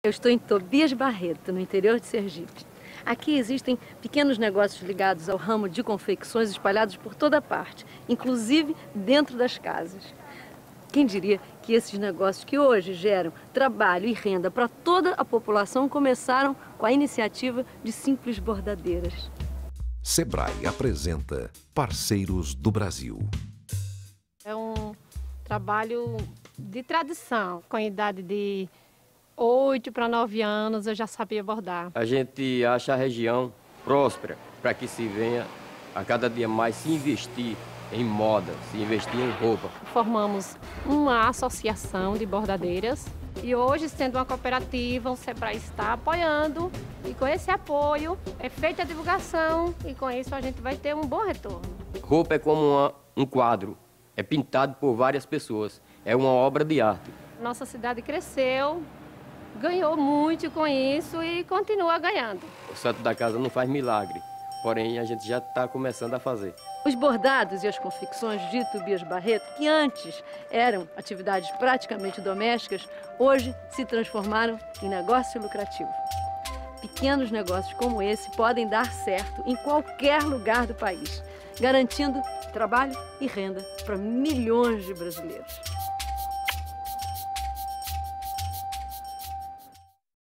Eu estou em Tobias Barreto, no interior de Sergipe. Aqui existem pequenos negócios ligados ao ramo de confecções espalhados por toda parte, inclusive dentro das casas. Quem diria que esses negócios que hoje geram trabalho e renda para toda a população começaram com a iniciativa de simples bordadeiras. Sebrae apresenta Parceiros do Brasil. É um trabalho de tradição, com a idade de 8 para 9 anos eu já sabia bordar. A gente acha a região próspera para que se venha a cada dia mais se investir em moda, se investir em roupa. Formamos uma associação de bordadeiras e hoje, sendo uma cooperativa, o Sebrae está apoiando e com esse apoio é feita a divulgação e com isso a gente vai ter um bom retorno. Roupa é como um quadro, é pintado por várias pessoas, é uma obra de arte. Nossa cidade cresceu, ganhou muito com isso e continua ganhando. O santo da casa não faz milagre, porém a gente já está começando a fazer. Os bordados e as confecções de Tobias Barreto, que antes eram atividades praticamente domésticas, hoje se transformaram em negócio lucrativo. Pequenos negócios como esse podem dar certo em qualquer lugar do país, garantindo trabalho e renda para milhões de brasileiros.